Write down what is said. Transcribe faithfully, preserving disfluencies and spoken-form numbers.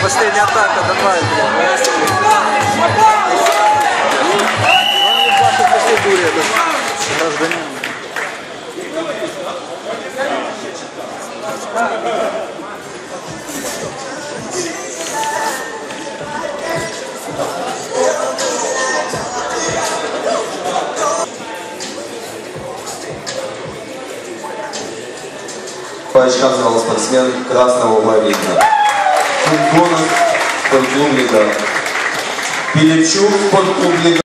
последняя атака, давай, блядь. Он не платит по всей дуре, этот гражданин. По очкам звал спортсмен красного угла видно. Футбонов, спортклуб Лига. Пилипчук, спортклуб Лига.